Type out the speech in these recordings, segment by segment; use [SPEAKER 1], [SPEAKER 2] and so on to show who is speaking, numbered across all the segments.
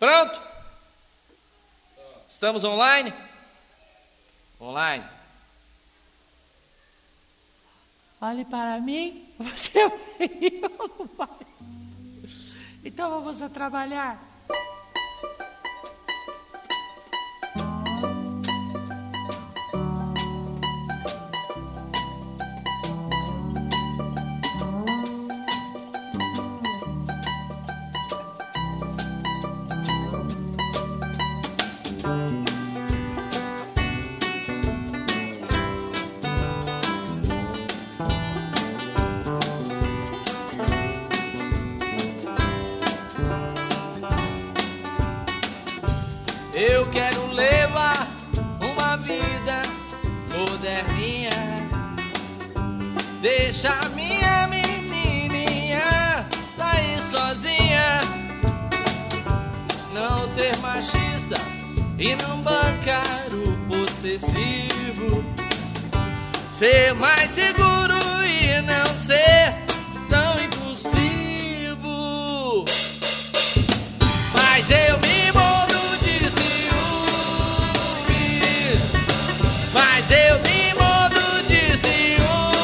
[SPEAKER 1] Pronto? Estamos online? Online.
[SPEAKER 2] Olhe para mim, você vai ou não vai? Então vamos a trabalhar.
[SPEAKER 1] Eu quero levar uma vida moderninha, deixa minha menininha sair sozinha, não ser machista e não bancar o possessivo, ser mais seguro e não ser tão impulsivo. Mas eu me mordo de ciúme, mas eu me mordo de ciúme.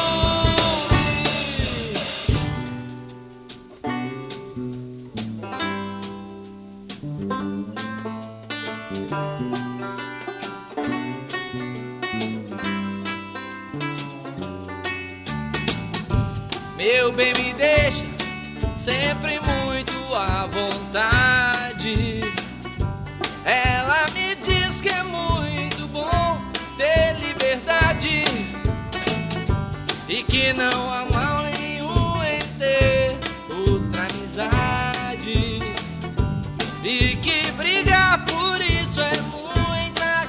[SPEAKER 1] Meu bem, me deixa sempre muito à vontade. Ela me diz que é muito bom ter liberdade e que não há mal nenhum em ter outra amizade, e que brigar por isso é muita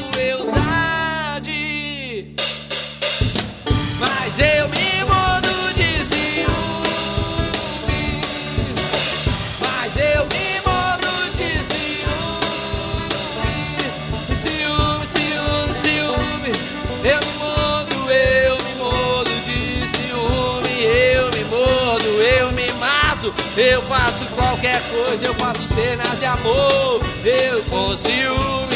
[SPEAKER 1] crueldade. Mas eu me mordo de ciúme, mas eu me mordo de ciúme, ciúme, ciúme, ciúme. Eu me mordo de ciúme, eu me mordo, eu me mato, eu faço qualquer coisa, eu faço cenas de amor, eu com ciúme.